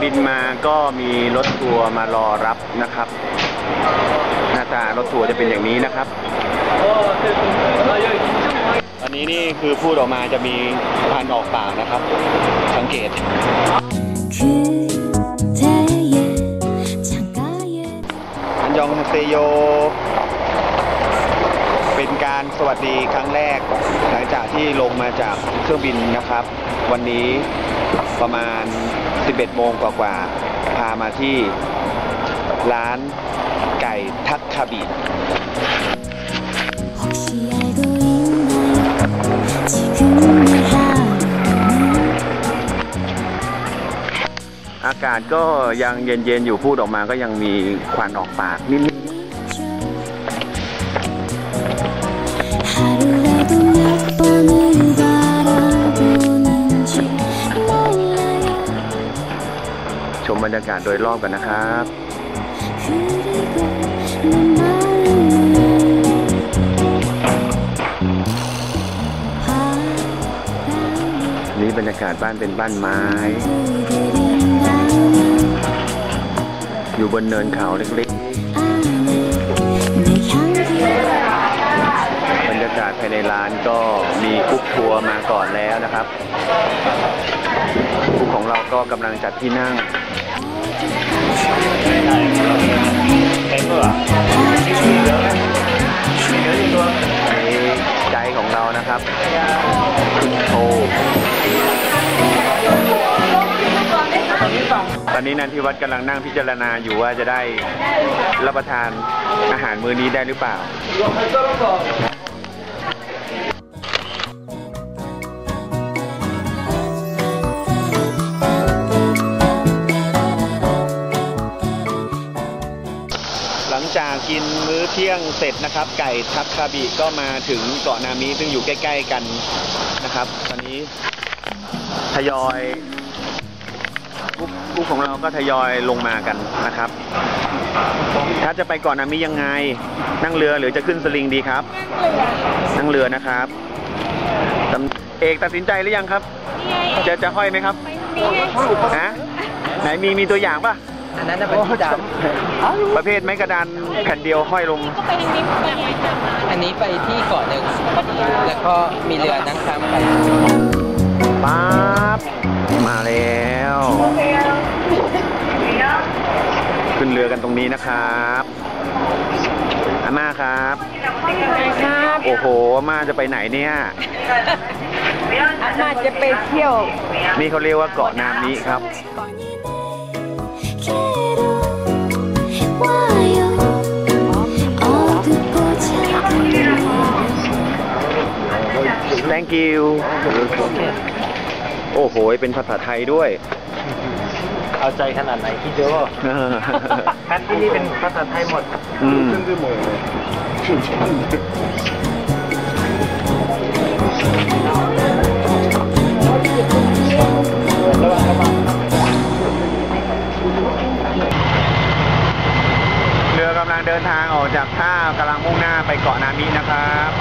บินมาก็มีรถทัวร์มารอรับนะครับหน้าตารถทัวร์จะเป็นอย่างนี้นะครับตอนนี้นี่คือพูดออกมาจะมีควันออกปากนะครับสังเกตอันยองฮาเซโยเป็นการสวัสดีครั้งแรกหลังจากที่ลงมาจากเครื่องบินนะครับวันนี้ประมาณ11 โมงกว่าๆพามาที่ร้านไก่ทักคาบิอากาศก็ยังเย็นๆอยู่พูดออกมาก็ยังมีควันออกปากนิดๆชมบรรยากาศโดยรอบกันนะครับนี่บรรยากาศบ้านเป็นบ้านไม้อยู่บนเนินเขาเล็กๆบรรยากาศภายในร้านก็มีกรุ๊ปทัวร์มาก่อนแล้วนะครับกรุ๊ปของเราก็กำลังจัดที่นั่งใจของเรานะครับโอ้ตอนนี้นันทิวัฒน์กำลังนั่งพิจารณาอยู่ว่าจะได้รับประทานอาหารมื้อนี้ได้หรือเปล่าหลังจากกินมื้อเที่ยงเสร็จนะครับไก่ทักคาบิก็มาถึงเกาะนามิซึ่งอยู่ใกล้ๆกันนะครับตอนนี้ทยอยผู้ของเราก็ทยอยลงมากันนะครับถ้าจะไปเกาะนามิยังไงนั่งเรือหรือจะขึ้นสลิงดีครับนั่งเรือนะครับเอกตัดสินใจหรือยังครับจะห้อยไหมครับฮะไหนมีตัวอย่างป่ะอันนั้นเป็นกระดานประเภทไม้กระดานแผ่นเดียวห้อยลงอันนี้ไปที่เกาะหนึ่งแล้วก็มีเรือนั่งข้ามไปปั๊บมาแล้วขึ้นเรือกันตรงนี้นะครับอาม่าครับโอ้โหอาม่าจะไปไหนเนี่ยอาม่าจะไปเที่ยวนี่เขาเรียกว่าเกาะนามิครับThank you โอ้โหเป็นภาษาไทยด้วยเอาใจขนาดไหนคิดดูแพทที่นี่เป็นภาษาไทยหมดซึ่งคือหมูเรือกำลังเดินทางออกจากท่ากำลังมุ่งหน้าไปเกาะนามินะครับ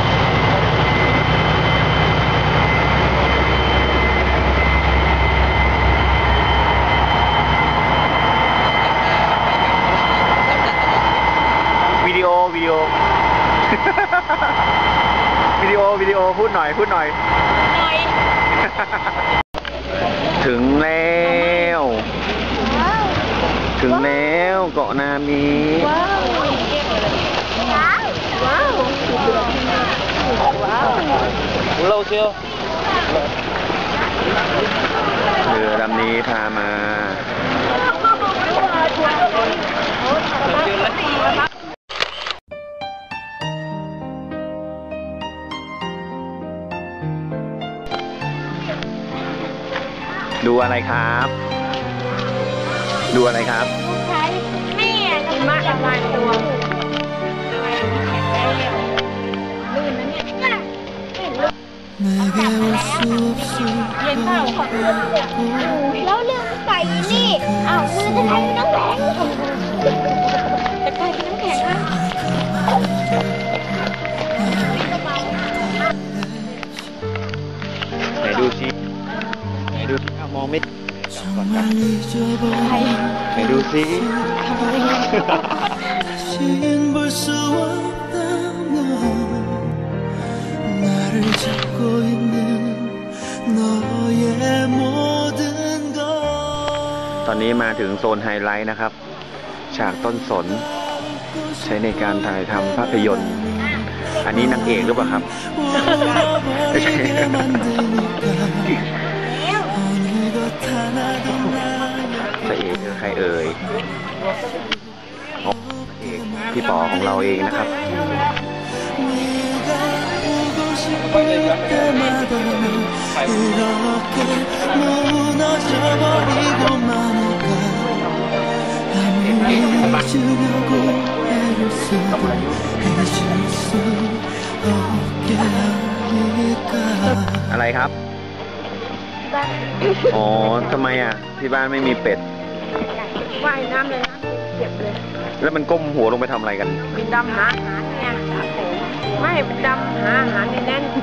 วิดีโอพูดหน่อยถึงแล้วเกาะนามิเราเชียวเรือลำนี้พามาดูอะไรครับแม่หิมะละลายตัวลื่นนะเนี่ยเย็นเปล่าขอบคุณแล้วลืมใส่นี่อ้าวมือจะใช้น้ำแข็งจะใช้น้ำแข็งอ่ะไหนดูสิมองไม่ก่อนไหนดูสิ ตอนนี้มาถึงโซนไฮไลท์นะครับ ฉากต้นสน ใช้ในการถ่ายทำภาพยนตร์ อันนี้นางเอกหรือเปล่าครับไม่ใช่พระเอกคือใครเอ่ยเอกพี่ป๋อของเราเองนะครับอะไรครับ อ๋อทำไมอ่ะที่บ้านไม่มีเป็ดว่ายน้ำเลยนะเจ็บเลยแล้วมันก้มหัวลงไปทำอะไรกันดำหาอาหารเนี่ยไม่ดำหาอาหารแน่น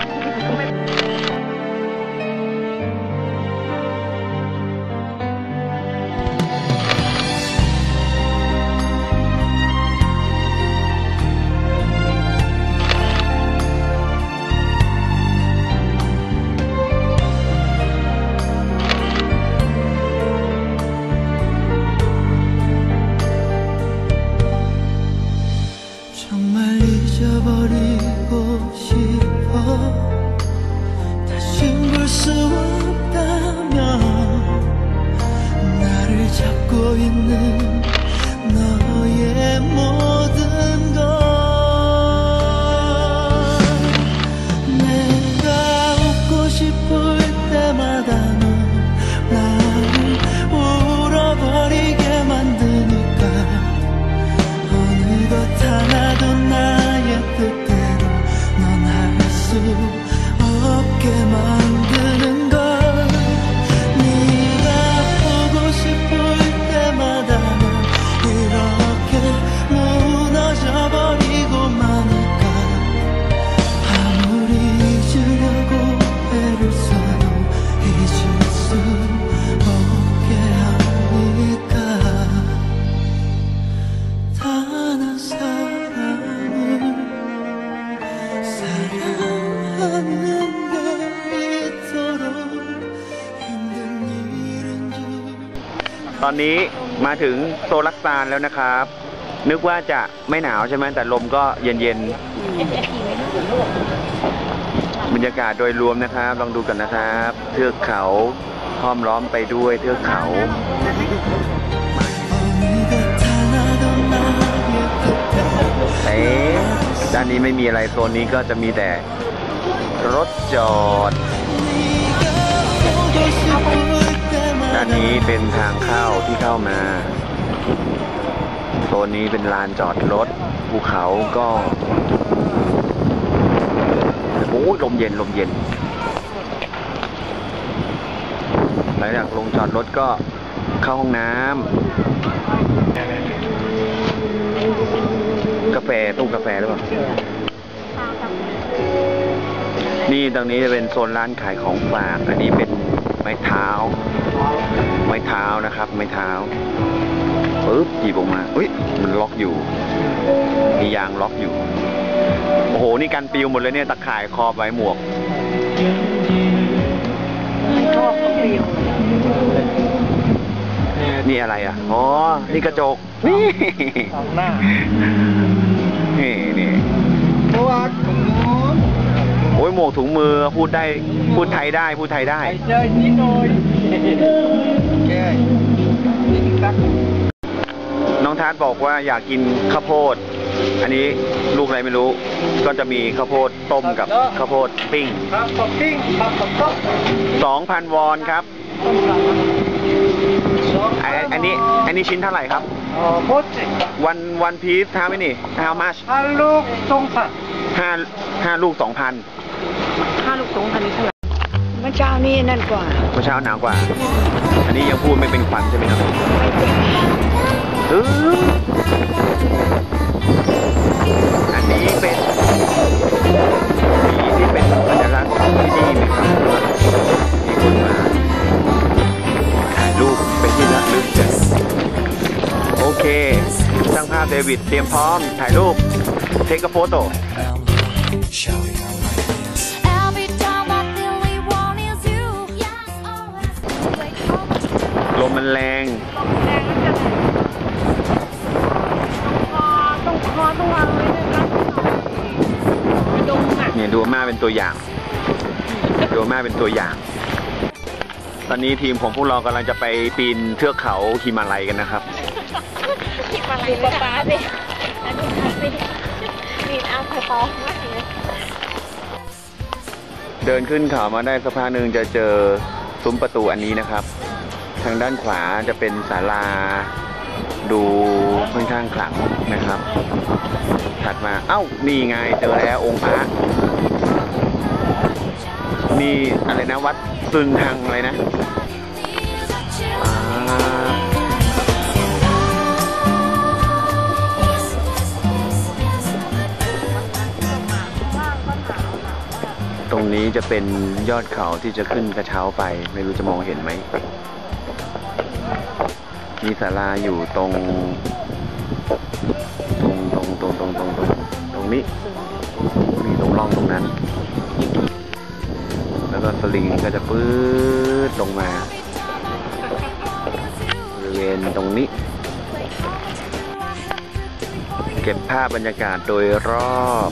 ตอนนี้มาถึงโซลักซานแล้วนะครับ นึกว่าจะไม่หนาวใช่ไหมแต่ลมก็เย็นๆบรรยากาศโดยรวมนะครับลองดูกันนะครับเทือกเขาห้อมล้อมไปด้วยเทือกเขาด้านนี้ไม่มีอะไรโซนนี้ก็จะมีแต่รถจอดด้านนี้เป็นทางเข้าที่เข้ามาโซนนี้เป็นลานจอดรถภูเขาก็โอ้ยลมเย็นลมเย็นหลังจากลงจอดรถก็เข้าห้องน้ำกาแฟตู้กาแฟหรือเปล่านี่ตรงนี้จะเป็นโซนร้านขายของฝากอันนี้เป็นไม้เท้านะครับไม้เท้าปึ๊บหยิบออกมาอุ้ยมันล็อกอยู่มียางล็อกอยู่โอ้โหนี่กันปิวหมดเลยเนี่ยตะข่ายครอบไว้หมวกนี่อะไรอ่ะอ๋อนี่กระจกนี่หน้านี่โอ้ยหมวกถุงมือพูดได้พูดไทยได้น้องทัศน์บอกว่าอยากกินข้าวโพดอันนี้ลูกอะไรไม่รู้ก็จะมีข้าวโพดต้มกับข้าวโพดปิ้ง2,000 วอนครับอันนี้ชิ้นเท่าไหร่ครับวันพีซท้าไหมนี่ how much 5 ลูก2,000 5 ลูก 2,000 5 ลูก2,000นี่เท่าไหร่เมื่อเช้านี่นั่นกว่าเมื่อเช้าหนาวกว่าอันนี้ยังพูดไม่เป็นขวัญใช่ไหมครับอันนี้เป็นสีที่เป็นสัญลักษณ์ที่นี่ไหมครับมีคนมาถ่ายรูปเป็นช่างภาพเดวิดเตรียมพร้อมถ่ายรูปเทคกับโฟโต้ ลมมันแรงเนี่ยดูอาม่าเป็นตัวอย่างดูอาม่าเป็นตัวอย่างตอนนี้ทีมของพวกเรากำลังจะไปปีนเทือกเขาฮิมาลัยกันนะครับฮิมาลัยป้าสิอันนี้สิปีนเอาพอมากเลยเดินขึ้นเขามาได้สักพักหนึ่งจะเจอซุ้มประตูอันนี้นะครับทางด้านขวาจะเป็นศาลาดูค่อนข้างขลังนะครับถัดมาเอ้านี่ไงเจอแล้วองค์พระนี่อะไรนะวัดซึงฮังอะไรนะตรงนี้จะเป็นยอดเขาที่จะขึ้นกระเช้าไปไม่รู้จะมองเห็นไหมมีศาลาอยู่ตรงนี้มีตรงร่องตรงนั้นแล้วก็สลิงก็จะปื๊ดลงมาบริเวณตรงนี้เก็บภาพบรรยากาศโดยรอบ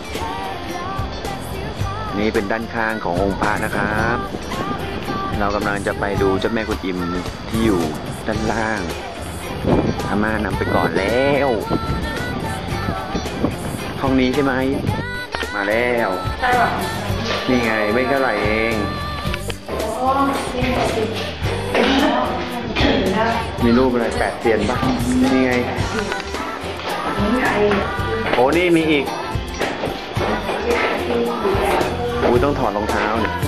นี่เป็นด้านข้างขององค์พระนะครับเรากำลังจะไปดูเจ้าแม่กุนอิมที่อยู่ด้านล่างอาม่านำไปก่อนแล้วห้องนี้ใช่ไหมมาแล้วนี่ไงไม่เท่าไหร่เองมีรูปอะไร8 เซียนปะนี่ไงโอ้นี่มีอีกอุ้ยต้องถอดรองเท้าเนี่ย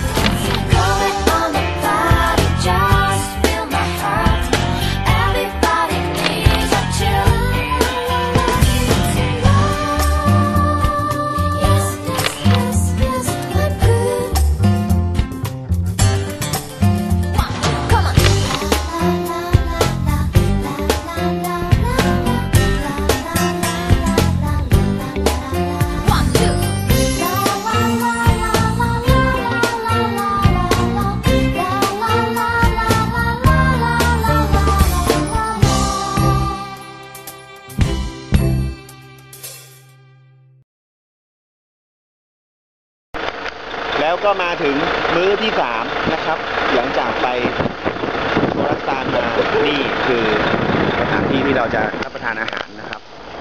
แล้วก็มาถึงมื้อที่3นะครับหลังจากไปโบราณสถานมานี่คือสถานที่ที่เราจะรับประทานอาหารนะครับ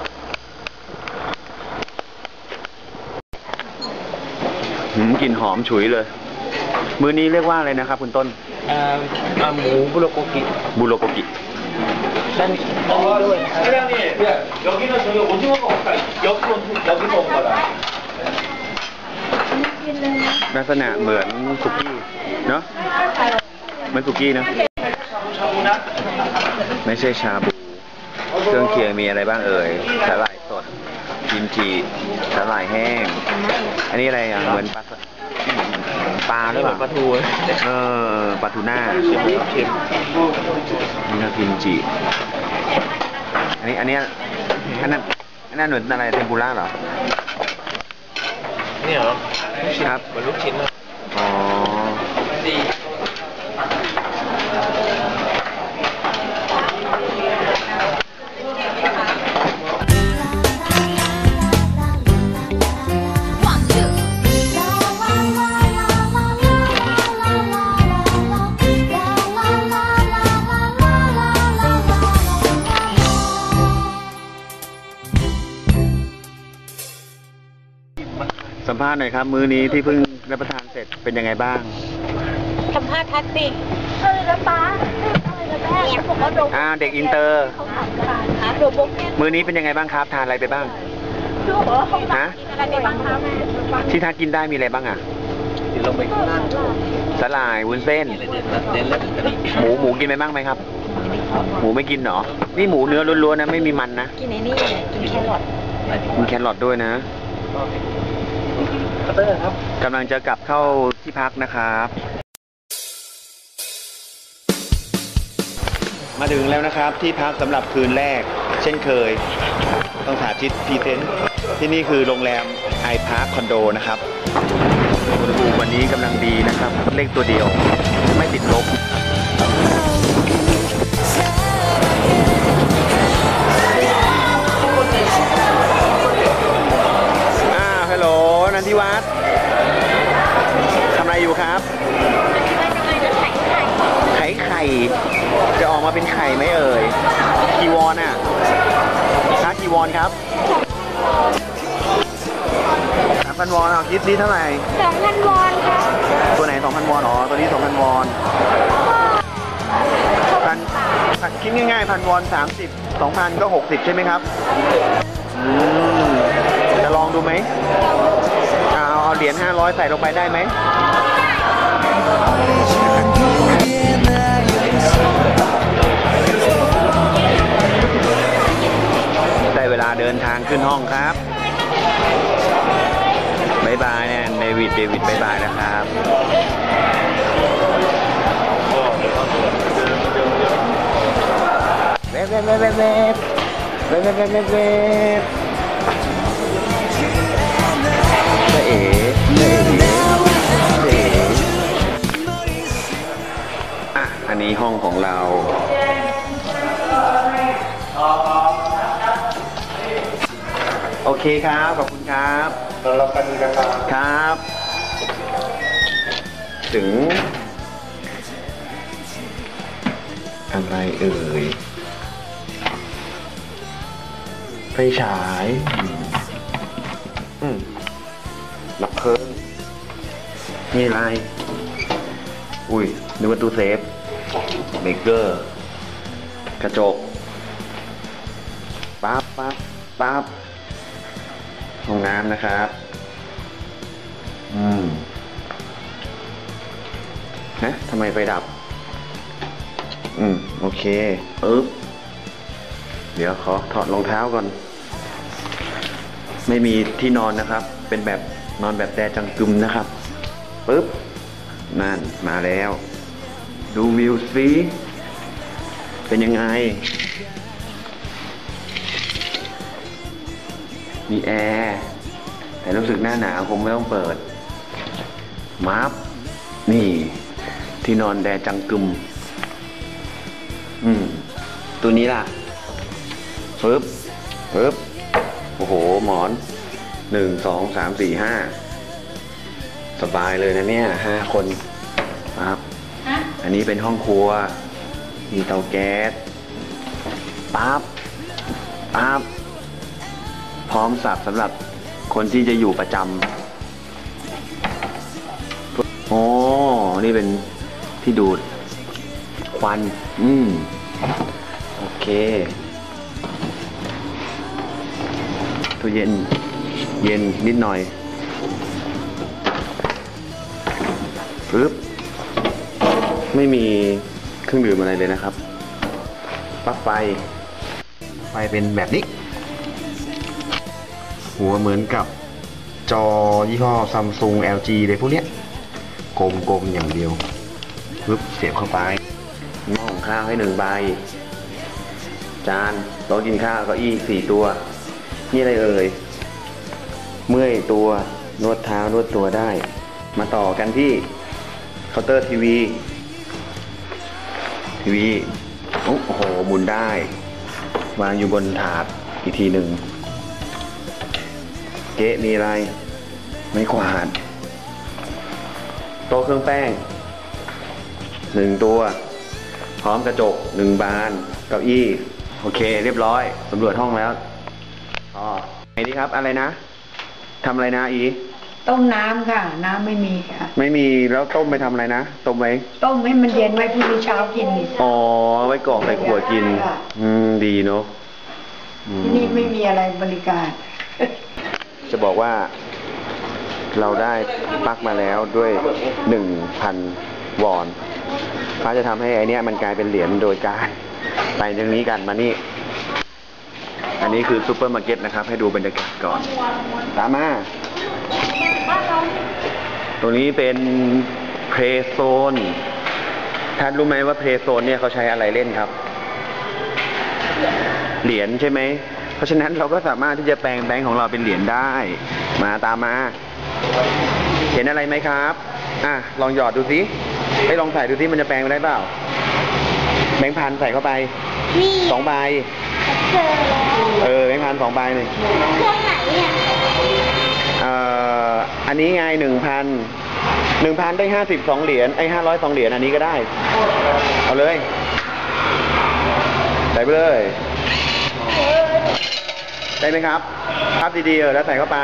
กลิ่นหอมฉุยเลยมื้อนี้เรียกว่าอะไรนะครับคุณต้นหมูบุโรโกกิด้านด้วยลักษณะเหมือนสุกี้เนาะเหมือนสุกี้นะไม่ใช่ชาบูเครื่องเคียงมีอะไรบ้างเอ่ยสาหร่ายสดกิมจิสาหร่ายแห้งอันนี้อะไรอ่ะเหมือนปลาหรือเปล่าปลาทูปลาทูน่านี่ก็กิมจิอันนั้นเหมือนอะไรเทมปุระเหรอนี่เหรอครับเหมือนลูกชิ้นนะอ๋อสัมภาษณ์หน่อยครับมื้อนี้ที่เพิ่งรับประทานเสร็จเป็นยังไงบ้างสัมภาษณ์ทัศน์แล้วป้าเด็กอินเตอร์มื้อนี้เป็นยังไงบ้างครับทานอะไรไปบ้างฮะที่ทานกินได้มีอะไรบ้างอ่ะสาหร่ายวุ้นเส้นหมูกินไปบ้างไหมครับหมูไม่กินเหรอนี่หมูเนื้อล้วนๆนะไม่มีมันนะกินไอ้นี่กินแครอทมีแครอทด้วยนะกำลังจะกลับเข้าที่พักนะครับมาถึงแล้วนะครับที่พักสำหรับคืนแรก เช่นเคย ต้องสาธิตพรีเซนต์ที่นี่คือโรงแรมไอพาร์คคอนโดนะครับอุณหภูมิวันนี้กำลังดีนะครับ เลขตัวเดียวไม่ติดลบฮัลโหลนันทิวัฒน์ทำอะไรอยู่ครับไข่จะออกมาเป็นไข่ไหมเอ่ยกี่วอนอ่ะค่ากี่วอนครับ3,000 วอนเอาคิดนี้เท่าไหร่ 2,000 วอนครับตัวไหน 2,000 วอนอ๋อตัวนี้ 2,000 วอนคิดง่ายๆ1,000 วอน30 2,000 ก็ 60ใช่ไหมครับจะลองดูไหมเอาเหรียญ500ใส่ลงไปได้ไหมได้เวลาเดินทางขึ้นห้องครับบ๊ายบายเนี่ยเดวิดบ๊ายบายนะครับเว็บเอ๋อ่ะอันนี้ห้องของเราโอเคครับขอบคุณครับเราไปดูนะครับครับ ถึงอะไรเอ่ยไฟฉายดับเพลิงนี่อะไรอุ้ยนึกว่าตู้เซฟเบเกอร์กระจกปั๊บห้องน้ำนะครับฮะทำไมไฟดับโอเคเดี๋ยวขอถอดรองเท้าก่อนไม่มีที่นอนนะครับเป็นแบบนอนแบบแดจังกึมนะครับนั่นมาแล้วดูวิวสิเป็นยังไงมีแอร์แต่รู้สึกหน้าหนาวคงไม่ต้องเปิดมัฟนี่ที่นอนแดจังกึมตัวนี้ล่ะปึ๊บโอ้โหหมอน1 2 3 4 5สบายเลยนะเนี่ย5 คนครับอันนี้เป็นห้องครัวมีเตาแก๊สปั๊บพร้อมสับสำหรับคนที่จะอยู่ประจำโอ้นี่เป็นที่ดูดควันโอเคตู้เย็นนิดหน่อยไม่มีเครื่องดื่มอะไรเลยนะครับปลั๊กไฟเป็นแบบนี้หัวเหมือนกับจอยี่ห้อ Samsung LG เลยพวกเนี้ยกลมอย่างเดียวเสียบเข้าไปหม้อหุงข้าวให้1 ใบจานโต๊ะกินข้าวเก้าอี้4 ตัวนี่อะไรเอ่ยเมื่อยตัวนวดเท้านวดตัวได้มาต่อกันที่เคาน์เตอร์ทีวีโอ้โหหมุนได้วางอยู่บนถาดอีกทีหนึ่งเก๊ะมีอะไรไม้กวาดโต๊ะเครื่องแป้ง1 ตัวพร้อมกระจก1 บานเก้าอี้โอเคเรียบร้อยสำรวจห้องแล้วไหนดีครับอะไรนะทำอะไรนะอีต้มน้ำค่ะน้ำไม่มีค่ะไม่มีแล้วต้มไปทำอะไรนะต้มให้มันเย็นไว้พรุ่งนี้เช้ากินไว้กรอกใส่ขวดกินดีเนาะที่นี่ไม่มีอะไรบริการจะบอกว่าเราได้ปลั๊กมาแล้วด้วย 1,000 วอนเขาจะทำให้ไอเนี้ยมันกลายเป็นเหรียญโดยการไปตรงนี้กันมานี่อันนี้คือซูเปอร์มาร์เก็ตนะครับให้ดูบรรยากาศก่อนตามมาตรงนี้เป็นเพลย์โซนท่านรู้ไหมว่าเพลย์โซนเนี่ยเขาใช้อะไรเล่นครับเหรียญใช่ไหม เพราะฉะนั้นเราก็สามารถที่จะแปลงแบงค์ของเราเป็นเหรียญได้ มาตามมา เห็นอะไรไหมครับ ลองหยอดดูสิไปลองใส่ดูสิมันจะแปลงได้เปล่า แบงค์พันใส่เข้าไปนี่ 2 ใบเจอแล้วแบงค์พัน2 ใบเลยเครื่องไหนเนี่ยอันนี้ไง1,000ได้52 เหรียญ502 เหรียญอันนี้ก็ได้ เอาเลยใส่ไปเลยได้ไหมครับพับดีๆแล้วใส่เข้าไป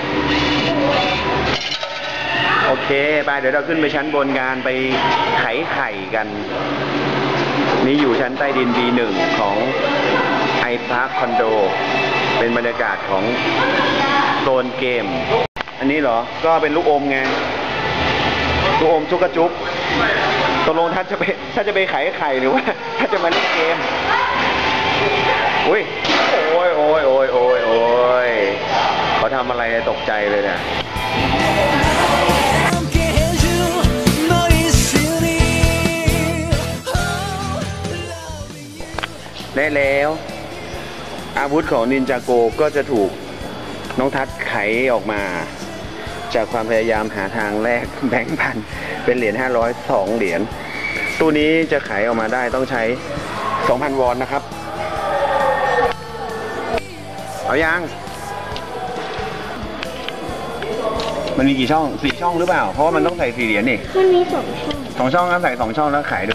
โอเคไปเดี๋ยวเราขึ้นไปชั้นบนกันไปไขไข่กันนี่อยู่ชั้นใต้ดิน B1 ของไอพาร์คคอนโดเป็นบรรยากาศของโซนเกมอันนี้เหรอก็เป็นลูกอมไงลูกอมชุกกระจุบตกลงถ้าจะไปไขไข่หรือว่าถ้าจะมาเล่นเกมอุ้ยโอ้ยเขาทำอะไรตกใจเลยเนี่ยได้แล้วอาวุธของนินจาโกก็จะถูกน้องทัศน์ไขออกมาจากความพยายามหาทางแลกแบงค์พันเป็นเหรียญ502 เหรียญตู้นี้จะไขออกมาได้ต้องใช้ 2,000 วอนนะครับเอายังมันมีกี่ช่อง4 ช่องหรือเปล่าเพราะว่ามันต้องใส่4 เหรียญนี่มันมี2 ช่อง 2 ช่องแล้วใส่2 ช่องแล้วไขดู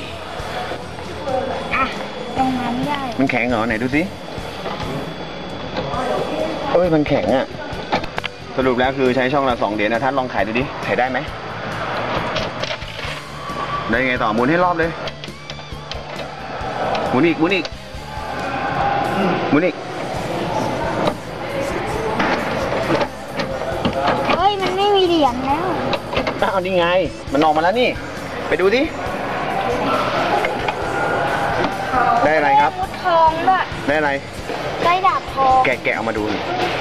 ตรงนั้นได้มันแข็งเหรอไหนดูสิมันแข็งอ่ะสรุปแล้วคือใช้ช่องละ2 เหรียญนะท่านลองไขดูดิไขได้ไหมได้ไงต่อหมุนให้รอบเลยหมุนอีกหมุนอีกเฮ้ยมันไม่มีเหรียญแล้วนี่ไงมันออกมาแล้วนี่ไปดูดิได้อะไรครับวุธทองด้วยได้อะไรได้ดาบทองแกะออกมาดู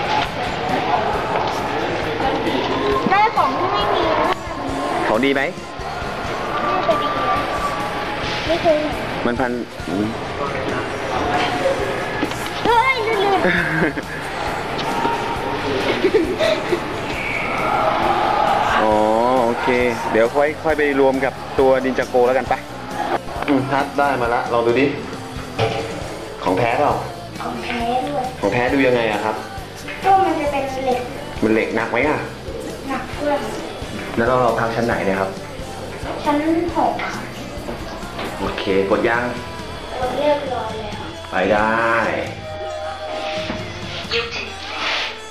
ได้ของที่ไม่มีของดีไหมน่าจะดีไม่เคยเห็นมันพันเฮ้ยลื่นอ๋อโอเคเดี๋ยวค่อยไปรวมกับตัวนินจาโกแล้วกันไปทัดได้มาละลองดูดิของแท้เปล่าของแท้ด้วยของแท้ดูยังไงอะครับก็มันจะเป็นเหล็กมันเหล็กหนักไหมอะหนักด้วยแล้วเราพักชั้นไหนเนี่ยครับชั้น6 โอเคกดยังเรียบร้อยแล้วไปได้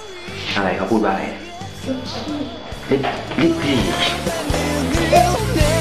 อะไรเขาพูดว่าอะไรลิปที